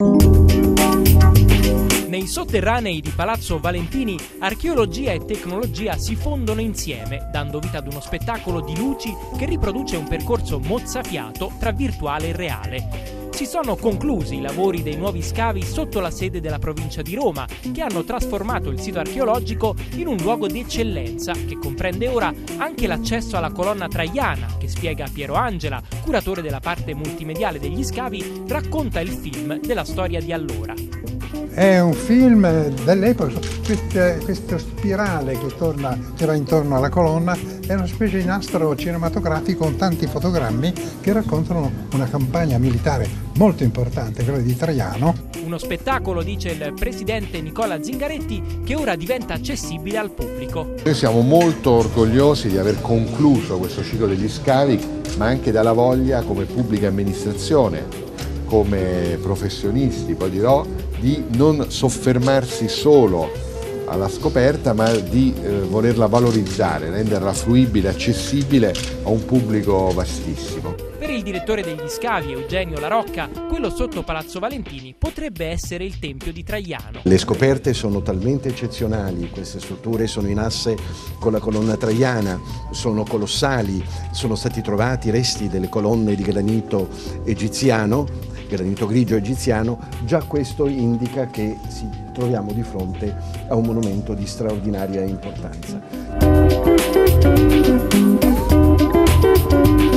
Nei sotterranei di Palazzo Valentini, archeologia e tecnologia si fondono insieme, dando vita ad uno spettacolo di luci che riproduce un percorso mozzafiato tra virtuale e reale. Si sono conclusi i lavori dei nuovi scavi sotto la sede della provincia di Roma, che hanno trasformato il sito archeologico in un luogo di eccellenza che comprende ora anche l'accesso alla colonna traiana, che, spiega Piero Angela, curatore della parte multimediale degli scavi, racconta il film della storia di allora. È un film dell'epoca, questo spirale che va intorno alla colonna è una specie di nastro cinematografico con tanti fotogrammi che raccontano una campagna militare molto importante, quella di Traiano. Uno spettacolo, dice il presidente Nicola Zingaretti, che ora diventa accessibile al pubblico. Noi siamo molto orgogliosi di aver concluso questo ciclo degli scavi, ma anche dalla voglia come pubblica amministrazione, come professionisti, poi dirò, di non soffermarsi solo alla scoperta, ma di volerla valorizzare, renderla fruibile, accessibile a un pubblico vastissimo. Per il direttore degli scavi, Eugenio La Rocca, quello sotto Palazzo Valentini potrebbe essere il Tempio di Traiano. Le scoperte sono talmente eccezionali, queste strutture sono in asse con la colonna traiana, sono colossali, sono stati trovati resti delle colonne di granito egiziano, granito grigio egiziano. Già questo indica che ci troviamo di fronte a un monumento di straordinaria importanza.